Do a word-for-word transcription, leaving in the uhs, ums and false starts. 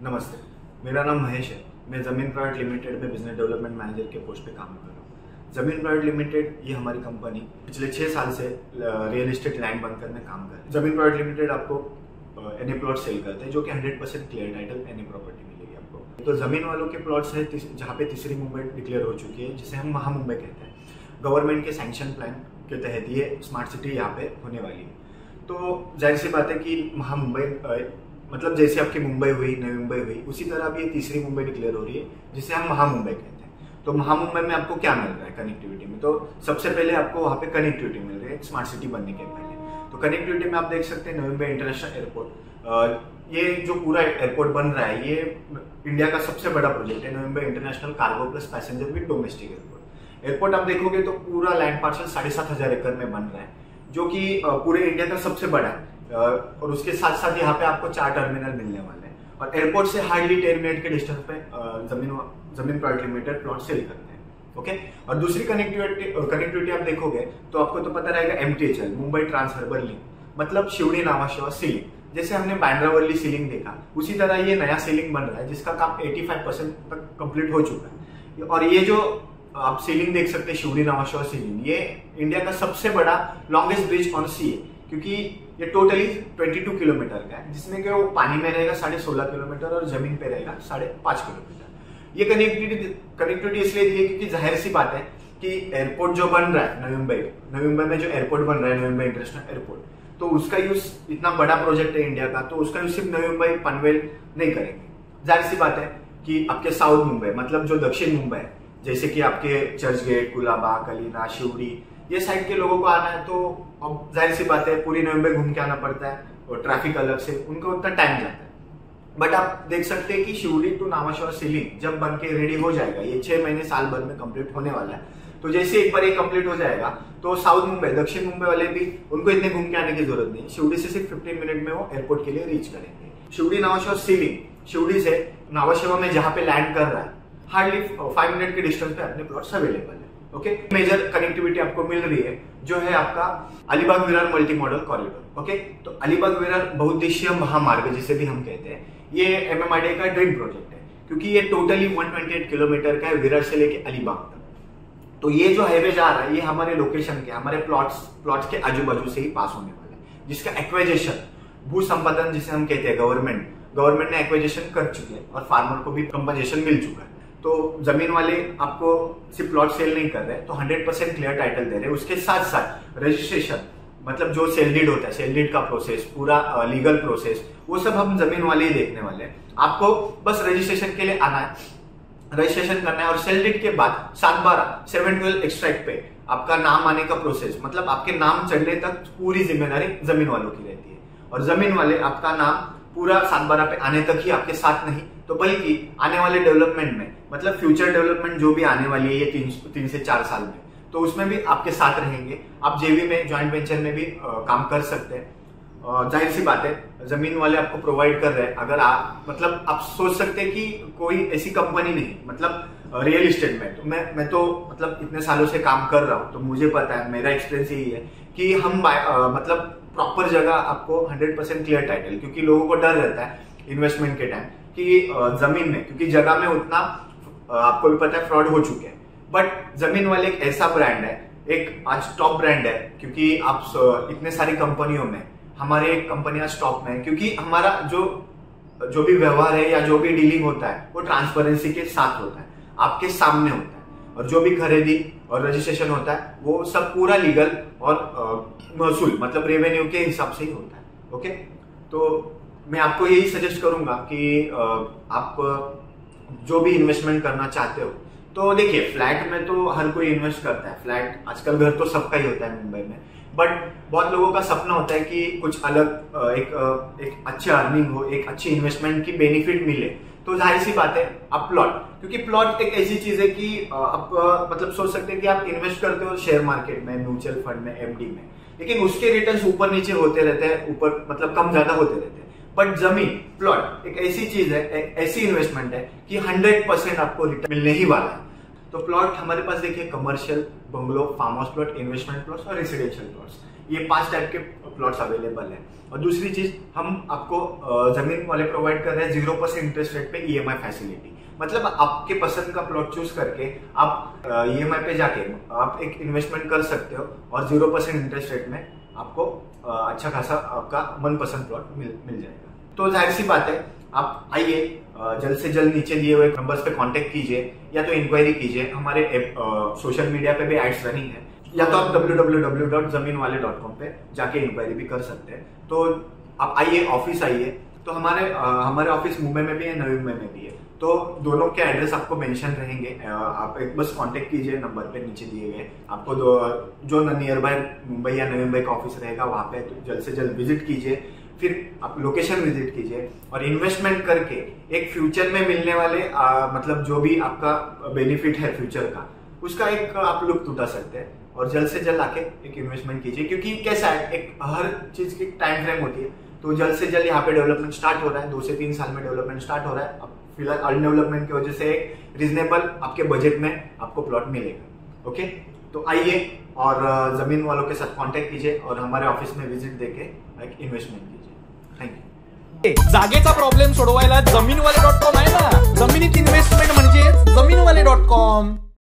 नमस्ते, मेरा नाम महेश है। मैं ज़मीन प्राइवेट लिमिटेड में बिजनेस डेवलपमेंट मैनेजर के पोस्ट पे काम कर रहा हूँ। ज़मीन प्राइवेट लिमिटेड ये हमारी कंपनी पिछले छः साल से रियल एस्टेट लैंड बनकर में काम कर रही है। ज़मीन प्राइवेट लिमिटेड आपको एनी प्लॉट सेल करते हैं जो कि hundred percent clear title any property मिलेगी आपको। तो ज़मीन वालों के प्लॉट्स हैं जहाँ पे तीसरी मुंबई डिक्लेयर हो चुकी है, जिसे हम महा मुंबई कहते हैं। गवर्नमेंट के सैंक्शन प्लान के तहत ये स्मार्ट सिटी यहाँ पे होने वाली है। तो जाहिर सी बात है कि महा मुंबई मतलब जैसे आपकी मुंबई हुई, नई मुंबई हुई, उसी तरह अब ये तीसरी मुंबई डिक्लेयर हो रही है जिसे हम महा मुंबई कहते हैं। तो महा मुंबई में आपको क्या मिल रहा है कनेक्टिविटी में? तो सबसे पहले आपको वहाँ पे कनेक्टिविटी मिल रही है स्मार्ट सिटी बनने के पहले। तो कनेक्टिविटी में आप देख सकते हैं नई मुंबई इंटरनेशनल एयरपोर्ट, ये जो पूरा एयरपोर्ट बन रहा है ये इंडिया का सबसे बड़ा प्रोजेक्ट है। नई Mumbai international cargo plus passenger with domestic airport. Airport आप देखोगे तो पूरा लैंड पार्सल साढ़े सात हजार एकड़ में बन रहा है, जो कि पूरे इंडिया का सबसे बड़ा है। और उसके साथ साथ यहाँ पे आपको चार टर्मिनल मिलने वाले हैं और एयरपोर्ट से हार्डली टेन मिनट के डिस्टेंस पे जमीन जमीन प्राइवेट लिमिटेड प्लॉट सेल करते हैं। ओके, और दूसरी कनेक्टिविटी कनेक्टिविटी आप देखोगे तो आपको तो पता रहेगा MTHL, Mumbai trans harbour link, मतलब शिवड़ी नावाशेवा सीलिंग। जैसे हमने बांद्रावली सीलिंग देखा, उसी तरह ये नया सीलिंग बन रहा है जिसका काम पचासी परसेंट तक कंप्लीट हो चुका है। और ये जो आप सीलिंग देख सकते हैं शिवड़ी नावाशेवा सीलिंग, ये इंडिया का सबसे बड़ा लॉन्गेस्ट ब्रिज ऑन सी है, क्योंकि ये टोटली बाईस किलोमीटर का है, जिसमें कि वो पानी में रहेगा साढ़े सोलह किलोमीटर और जमीन पे रहेगा साढ़े पांच किलोमीटर। ये कनेक्टिविटी कनेक्टिविटी इसलिए दी है क्योंकि जाहिर सी बात है कि एयरपोर्ट जो बन रहा है नई मुंबई नई मुंबई में जो एयरपोर्ट बन रहा है नई मुंबई इंटरनेशनल एयरपोर्ट, तो उसका यूज इतना बड़ा प्रोजेक्ट है इंडिया का, तो उसका यूज सिर्फ नई मुंबई पनवेल नहीं करेंगे। जाहिर सी बात है कि आपके साउथ मुंबई मतलब जो दक्षिण मुंबई है, जैसे कि आपके चर्च गेट, कुलाबा, कलीना, शिवड़ी, ये साइड के लोगों को आना है तो अब जाहिर सी बात है पूरी नई मुंबई घूम के आना पड़ता है और ट्रैफिक अलग से, उनको उतना टाइम जाता है। बट आप देख सकते हैं कि शिवड़ी टू नावाशेवा सीलिंग जब बन के रेडी हो जाएगा, ये छह महीने साल भर में कंप्लीट होने वाला है, तो जैसे एक बार ये कंप्लीट हो जाएगा तो साउथ मुंबई, दक्षिण मुंबई वाले भी उनको इतने घूम के आने की जरूरत नहीं। शिवड़ी से सिर्फ पंद्रह मिनट में वो एयरपोर्ट के लिए रीच करेंगे। शिवड़ी नावाशेवा सीलिंग, शिवड़ी से नावाशेवा में जहां पे लैंड कर रहा है हार्डली फाइव मिनट के डिस्टेंस पे अपने प्लॉट्स अवेलेबल है। ओके, मेजर कनेक्टिविटी आपको मिल रही है जो है आपका Alibag Virar multi modal corridor. Okay, तो अलीबाग विरार बहुउद्देशीय महामार्ग जिसे भी हम कहते हैं, ये एमएमआरडीए का ड्रीम प्रोजेक्ट है क्योंकि ये टोटली एक सौ अट्ठाईस किलोमीटर का है विरार से लेके अलीबाग तक। तो ये जो हाईवे जा रहा है ये हमारे लोकेशन के, हमारे प्लॉट्स प्लॉट्स के आजू बाजू से ही पास होने वाला है, जिसका एक्वाइजेशन, भू संपादन जिसे हम कहते हैं, गवर्नमेंट गवर्नमेंट ने एक्वाइजेशन कर चुके हैं और फार्मर को भी कंपनसेशन मिल चुका है। तो जमीन वाले आपको सिर्फ प्लॉट सेल नहीं कर रहे, तो हंड्रेड परसेंट क्लियर टाइटल दे रहे हैं। उसके साथ साथ रजिस्ट्रेशन, मतलब जो सेल डीड होता है, सेल डीड का प्रोसेस, पूरा लीगल प्रोसेस, वो सब हम जमीन वाले ही देखने वाले हैं। आपको बस रजिस्ट्रेशन के लिए आना है, रजिस्ट्रेशन करना है और सेल डीड के बाद सात बारह सेवन ट्वेल्व एक्सट्रैक्ट पे आपका नाम आने का प्रोसेस, मतलब आपके नाम चढ़ने तक पूरी जिम्मेदारी जमीन वालों की रहती है। और जमीन वाले आपका नाम पूरा सात बारह पे आने तक ही आपके साथ नहीं, तो बल्कि आने वाले डेवलपमेंट में, मतलब फ्यूचर डेवलपमेंट जो भी आने वाली है ये तीन तीन से चार साल में, तो उसमें भी आपके साथ रहेंगे। आप जेवी में, ज्वाइंट वेंचर में भी आ, काम कर सकते हैं। जाहिर सी बात है जमीन वाले आपको प्रोवाइड कर रहे हैं। अगर आप मतलब आप सोच सकते हैं कि कोई ऐसी कंपनी नहीं, मतलब रियल इस्टेट में तो मैं मैं तो मतलब इतने सालों से काम कर रहा हूँ, तो मुझे पता है, मेरा एक्सपीरियंस यही है कि हम आ, मतलब प्रॉपर जगह आपको हंड्रेड परसेंट क्लियर टाइटल, क्योंकि लोगों को डर रहता है इन्वेस्टमेंट के टाइम कि जमीन में, क्योंकि जगह में उतना आपको भी पता है फ्रॉड हो चुके हैं। बट जमीन वाले एक ऐसा ब्रांड है, एक आज टॉप ब्रांड है, क्योंकि आप इतने सारी कंपनियों में हमारे कंपनियां टॉप में है, क्योंकि हमारा जो जो भी व्यवहार है या जो भी डीलिंग होता है वो ट्रांसपेरेंसी के साथ होता है, आपके सामने होता है, और जो भी खरीदी और रजिस्ट्रेशन होता है वो सब पूरा लीगल और महसूल मतलब रेवेन्यू के हिसाब से ही होता है। ओके, तो मैं आपको यही सजेस्ट करूंगा कि आप जो भी इन्वेस्टमेंट करना चाहते हो, तो देखिए फ्लैट में तो हर कोई इन्वेस्ट करता है, फ्लैट आजकल घर तो सबका ही होता है मुंबई में, बट बहुत लोगों का सपना होता है कि कुछ अलग एक एक अच्छा अर्निंग हो, एक अच्छी इन्वेस्टमेंट की बेनिफिट मिले। तो जाहिर सी बात है आप प्लॉट, क्योंकि प्लॉट एक ऐसी चीज है कि आप मतलब सोच सकते हैं कि आप इन्वेस्ट करते हो शेयर मार्केट में, म्यूचुअल फंड में, एफडी में, लेकिन उसके रिटर्न्स ऊपर नीचे होते रहते हैं, ऊपर मतलब कम ज्यादा होते रहते हैं। बट जमीन, प्लॉट एक ऐसी चीज है, एक ऐसी इन्वेस्टमेंट है कि हंड्रेड परसेंट आपको रिटर्न मिलने ही वाला है। तो प्लॉट हमारे पास देखिए commercial, bungalow, farm house plot, investment plots और रेसिडेंशियल प्लॉट्स, ये पांच टाइप के प्लॉट्स अवेलेबल है। और दूसरी चीज, हम आपको जमीन वाले प्रोवाइड कर रहे हैं जीरो परसेंट इंटरेस्ट रेट पे ईएमआई फैसिलिटी। मतलब आपके पसंद का प्लॉट चूज करके आप ईएमआई पे जाके आप एक इन्वेस्टमेंट कर सकते हो और जीरो परसेंट इंटरेस्ट रेट में आपको अच्छा खासा आपका मनपसंद प्लॉट मिल मिल जाएगा। तो जाहिर सी बात है, आप आइए, जल्द से जल्द नीचे दिए हुए नंबर्स पे कांटेक्ट कीजिए या तो इंक्वायरी कीजिए। हमारे सोशल मीडिया पे भी एड्स रनिंग है, या तो आप डब्ल्यू डब्ल्यू डब्ल्यू डॉट जमीन वाले डॉट कॉम पे जाके इंक्वायरी भी कर सकते हैं। तो आप आइए, ऑफिस आइए। तो हमारे आ, हमारे ऑफिस मुंबई में भी है, नवी मुंबई में भी है, तो दोनों के एड्रेस आपको मेंशन रहेंगे। आप एक बस कांटेक्ट कीजिए नंबर पे नीचे दिए गए। आपको दो, जो नियर बाय मुंबई या नवी मुंबई का ऑफिस रहेगा वहां पे तो जल्द से जल्द विजिट कीजिए, फिर आप लोकेशन विजिट कीजिए और इन्वेस्टमेंट करके एक फ्यूचर में मिलने वाले आ, मतलब जो भी आपका बेनिफिट है फ्यूचर का, उसका एक आप लुत्फ उठा सकते हैं। और जल्द से जल्द आके एक इन्वेस्टमेंट कीजिए, क्योंकि कैसा है, एक हर चीज की टाइम फ्रेम होती है। तो जल्द से जल्द यहाँ पे डेवलपमेंट स्टार्ट हो रहा है, दो से तीन साल में डेवलपमेंट स्टार्ट हो रहा है। अब फिलहाल अनडेवलपमेंट की वजह से एक रीजनेबल आपके बजट में आपको प्लॉट मिलेगा। ओके, तो आइए और जमीन वालों के साथ कांटेक्ट कीजिए और हमारे ऑफिस में विजिट देके एक इन्वेस्टमेंट कीजिए। Thank you. जागेचा प्रॉब्लेम सोडवायला जमीनवाले डॉट कॉम आहे ना। जमिनीत इन्व्हेस्टमेंट म्हणजे जमीनवाले डॉट कॉम।